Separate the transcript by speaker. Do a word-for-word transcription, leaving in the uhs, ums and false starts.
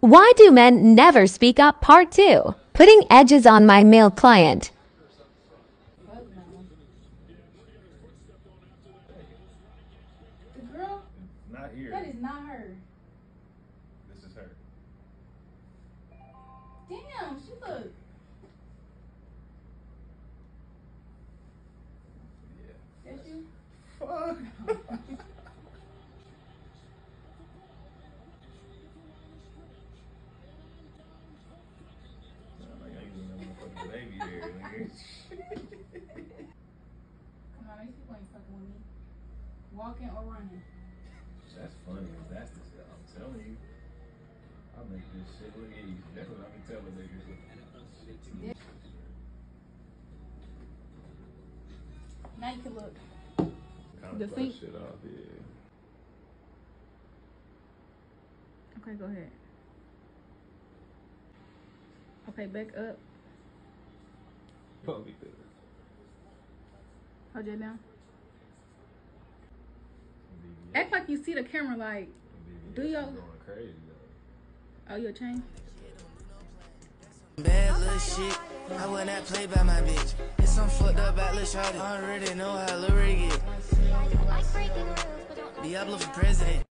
Speaker 1: Why do men never speak up? Part two. Putting edges on my male client.
Speaker 2: The girl?
Speaker 3: Not here.
Speaker 2: That is not her.
Speaker 3: This is her.
Speaker 2: Damn, she look.
Speaker 3: Yeah.
Speaker 2: That's you?
Speaker 3: Fuck. Baby here, nigga.
Speaker 2: Come on, these people ain't fucking with me. Walking or running.
Speaker 3: That's funny. That's the shit. I'm telling you. I'll make this shit look easy. That's what I be telling niggas.
Speaker 2: Yeah. Now you can look.
Speaker 3: Kind
Speaker 2: The
Speaker 3: of
Speaker 2: feet.
Speaker 3: shit off, yeah.
Speaker 2: Okay, go ahead. Okay, back up.
Speaker 3: Hold me through.
Speaker 2: Hold your down. Act like you see the camera, like, do your...
Speaker 3: Going crazy, though.
Speaker 2: Oh, your chain?
Speaker 4: Bad little shit, I will not play by my bitch. It's some fucked up about little shawty. I already know how Lil Ray get. Diablo for president.